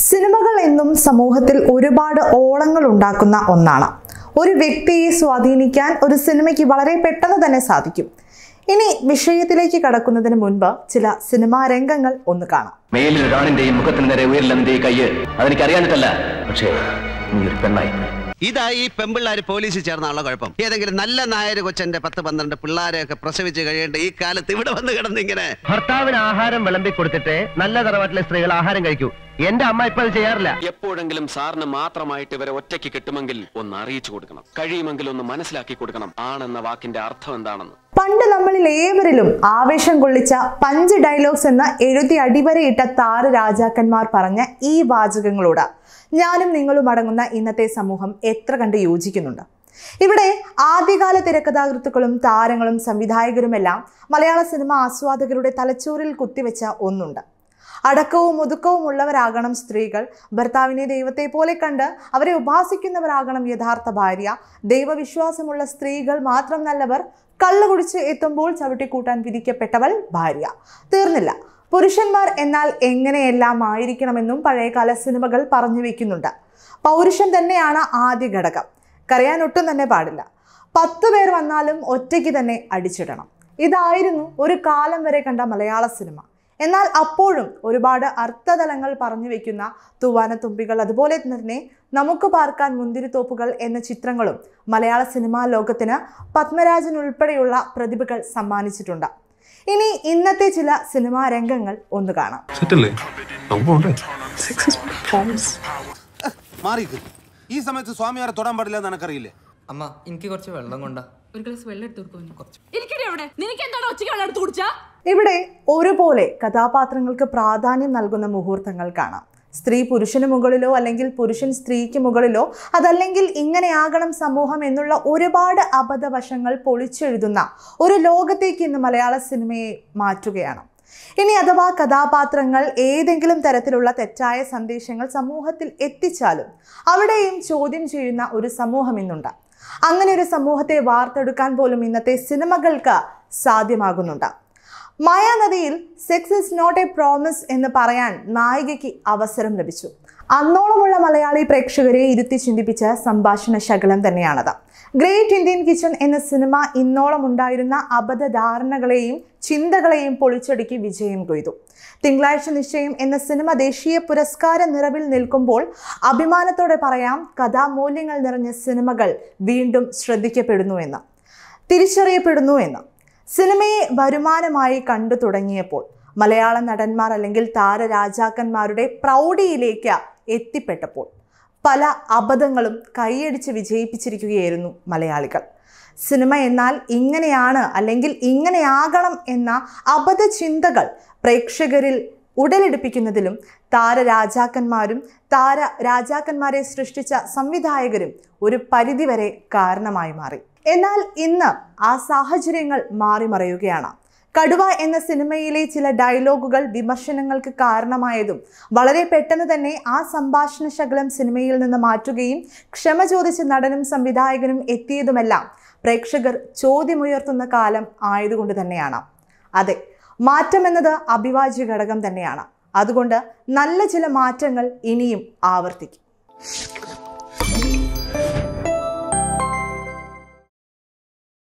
സിനിമകൾ എന്നും സമൂഹത്തിൽ ഒരുപാട് ഓളങ്ങൾ ഉണ്ടാക്കുന്ന ഒന്നാണ്. ഒരു വ്യക്തിയെ സ്വാധീനിക്കാൻ ഒരു സിനിമയ്ക്ക് വളരെ പെട്ടെന്ന് തന്നെ സാധിക്കും. ഇനി വിഷയത്തിലേക്ക് കടക്കുന്നതിന് മുൻപ് ചില സിനിമാ രംഗങ്ങൾ ഒന്ന് കാണാം. മുഖത്തിന് നേരെ ഉയരില്ലെന്റെ കയ്യ് അതെനിക്കറിയാനിട്ടല്ല, പക്ഷേ നീ ഒരു പെണ്ണായി. ഇതായി പെമ്പിള്ളാര് പോലീസിൽ ചേർന്നുള്ള കുഴപ്പം. ഏതെങ്കിലും നല്ല നായര് കൊച്ചന്റെ 10-12 പിള്ളേരെയൊക്കെ പ്രസവിച്ച് കഴിയേണ്ട ഈ കാലത്ത് ഇവിടെ വന്ന് കിടന്നിങ്ങനെ ഭർത്താവിന് ആഹാരം വിളമ്പി കൊടുത്തിട്ട് നല്ല തറവാട്ടിലെ സ്ത്രീകൾ ആഹാരം കഴിക്കൂ. എന്റെ അമ്മ ഇപ്പൊ അത് ചെയ്യാറില്ല. എപ്പോഴെങ്കിലും സാറിന് മാത്രമായിട്ട് ഇവരെ ഒറ്റയ്ക്ക് കിട്ടുമെങ്കിൽ ഒന്ന് അറിയിച്ചു കൊടുക്കണം, കഴിയുമെങ്കിൽ ഒന്ന് മനസ്സിലാക്കി കൊടുക്കണം ആണെന്ന വാക്കിന്റെ അർത്ഥം എന്താണെന്ന്. പണ്ട് നമ്മളിൽ ഏവരിലും ആവേശം കൊള്ളിച്ച പഞ്ച് ഡയലോഗ്സ് എന്ന എഴുതി അടിവരയിട്ട താരരാജാക്കന്മാർ പറഞ്ഞ ഈ വാചകങ്ങളോട് ഞാനും നിങ്ങളും അടങ്ങുന്ന ഇന്നത്തെ സമൂഹം എത്ര കണ്ട് യോജിക്കുന്നുണ്ട്. ഇവിടെ ആദ്യകാല തിരക്കഥാകൃത്തുക്കളും താരങ്ങളും സംവിധായകരുമെല്ലാം മലയാള സിനിമ ആസ്വാദകരുടെ തലച്ചോറിൽ കുത്തിവെച്ച ഒന്നുണ്ട്. അടക്കവും ഒതുക്കവും ഉള്ളവരാകണം സ്ത്രീകൾ, ഭർത്താവിനെ ദൈവത്തെ പോലെ കണ്ട് അവരെ ഉപാസിക്കുന്നവരാകണം യഥാർത്ഥ ഭാര്യ, ദൈവവിശ്വാസമുള്ള സ്ത്രീകൾ മാത്രം നല്ലവർ, കള്ളു കുടിച്ച് എത്തുമ്പോൾ ചവിട്ടിക്കൂട്ടാൻ വിധിക്കപ്പെട്ടവൾ ഭാര്യ. തീർന്നില്ല, പുരുഷന്മാർ എന്നാൽ എങ്ങനെയെല്ലാം ആയിരിക്കണമെന്നും പഴയകാല സിനിമകൾ പറഞ്ഞു വെക്കുന്നുണ്ട്. പൗരുഷം തന്നെയാണ് ആദ്യ ഘടകം, കരയാൻ ഒട്ടും തന്നെ പാടില്ല, 10 പേർ വന്നാലും ഒറ്റയ്ക്ക് തന്നെ അടിച്ചിടണം. ഇതായിരുന്നു ഒരു കാലം വരെ കണ്ട മലയാള സിനിമ. എന്നാൽ അപ്പോഴും ഒരുപാട് അർത്ഥതലങ്ങൾ പറഞ്ഞു വെക്കുന്ന തൂവാനത്തുമ്പികൾ, അതുപോലെ തന്നെ നമുക്ക് പാർക്കാൻ മുന്തിരിത്തോപ്പുകൾ എന്ന ചിത്രങ്ങളും മലയാള സിനിമാ ലോകത്തിന് പത്മരാജൻ ഉൾപ്പെടെയുള്ള പ്രതിഭകൾ സമ്മാനിച്ചിട്ടുണ്ട്. ഇനി ഇന്നത്തെ ചില സിനിമാ രംഗങ്ങൾ ഒന്ന് കാണാം. ഈ സമയത്ത് സ്വാമിയാരെ തൊടാൻ പാടില്ല എന്ന് എനിക്കറിയില്ലേ? അമ്മ, എനിക്ക് കുറച്ച് വെള്ളം കൊണ്ടാ. ഒരു ഗ്ലാസ് വെള്ളം എടുത്തു. ഇവിടെ ഒരുപോലെ കഥാപാത്രങ്ങൾക്ക് പ്രാധാന്യം നൽകുന്ന മുഹൂർത്തങ്ങൾ കാണാം. സ്ത്രീ പുരുഷന് മുകളിലോ അല്ലെങ്കിൽ പുരുഷൻ സ്ത്രീക്ക് മുകളിലോ, അതല്ലെങ്കിൽ ഇങ്ങനെയാകണം സമൂഹം എന്നുള്ള ഒരുപാട് അബദ്ധവശങ്ങൾ പൊളിച്ചെഴുതുന്ന ഒരു ലോകത്തേക്ക് ഇന്ന് മലയാള സിനിമയെ മാറ്റുകയാണ്. ഇനി അഥവാ കഥാപാത്രങ്ങൾ ഏതെങ്കിലും തരത്തിലുള്ള തെറ്റായ സന്ദേശങ്ങൾ സമൂഹത്തിൽ എത്തിച്ചാലും അവിടെയും ചോദ്യം ചെയ്യുന്ന ഒരു സമൂഹം ഇന്നുണ്ട്. അങ്ങനെ ഒരു സമൂഹത്തെ വാർത്തെടുക്കാൻ പോലും ഇന്നത്തെ സിനിമകൾക്ക് സാധ്യമാകുന്നുണ്ട്. മായാനദിയിൽ sex is not a promise എന്ന് പറയാൻ നായികയ്ക്ക് അവസരം ലഭിച്ചു. അന്നോളമുള്ള മലയാളി പ്രേക്ഷകരെ ഇരുത്തി ചിന്തിപ്പിച്ച സംഭാഷണ ശകലം തന്നെയാണത്. ഗ്രേറ്റ് ഇന്ത്യൻ കിച്ചൺ എന്ന സിനിമ ഇന്നോളം ഉണ്ടായിരുന്ന അബദ്ധധാരണകളെയും ചിന്തകളെയും പൊളിച്ചടുക്കി വിജയം കൊയ്തു. തിങ്കളാഴ്ച നിശ്ചയം എന്ന സിനിമ ദേശീയ പുരസ്കാര നിറവിൽ നിൽക്കുമ്പോൾ അഭിമാനത്തോടെ പറയാം, കഥാമൂല്യങ്ങൾ നിറഞ്ഞ സിനിമകൾ വീണ്ടും ശ്രദ്ധിക്കപ്പെടുന്നു എന്ന്, തിരിച്ചറിയപ്പെടുന്നു എന്ന്. സിനിമയെ വരുമാനമായി കണ്ടു തുടങ്ങിയപ്പോൾ മലയാള നടന്മാർ അല്ലെങ്കിൽ താരരാജാക്കന്മാരുടെ പ്രൗഢിയിലേക്ക് എത്തിപ്പെട്ടപ്പോൾ പല അബദ്ധങ്ങളും കൈയടിച്ച് വിജയിപ്പിച്ചിരിക്കുകയായിരുന്നു മലയാളികൾ. സിനിമ എന്നാൽ ഇങ്ങനെയാണ് അല്ലെങ്കിൽ ഇങ്ങനെയാകണം എന്ന അബദ്ധ ചിന്തകൾ പ്രേക്ഷകരിൽ ഉടലെടുപ്പിക്കുന്നതിലും താരരാജാക്കന്മാരും താരരാജാക്കന്മാരെ സൃഷ്ടിച്ച സംവിധായകരും ഒരു പരിധിവരെ കാരണമായി മാറി. എന്നാൽ ഇന്ന് ആ സാഹചര്യങ്ങൾ മാറിമറിയുകയാണ്. കടുവ എന്ന സിനിമയിലെ ചില ഡയലോഗുകൾ വിമർശനങ്ങൾക്ക് കാരണമായതും വളരെ പെട്ടെന്ന് തന്നെ ആ സംഭാഷണ ശകലം സിനിമയിൽ നിന്ന് മാറ്റുകയും ക്ഷമ ചോദിച്ച് നടനും സംവിധായകനും എത്തിയതുമെല്ലാം പ്രേക്ഷകർ ചോദ്യമുയർത്തുന്ന കാലം ആയതുകൊണ്ട് തന്നെയാണ്. അതെ, മാറ്റം എന്നത് അഭിവാജ്യ ഘടകം തന്നെയാണ്. അതുകൊണ്ട് നല്ല ചില മാറ്റങ്ങൾ ഇനിയും ആവർത്തിക്കും.